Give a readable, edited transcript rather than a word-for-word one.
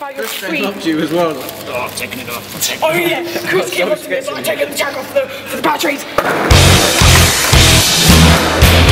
about your Chris tweet. loved you as well. Oh, I'm taking it off. Oh yeah, Chris came up to me and was like, I'm taking the jack off the batteries.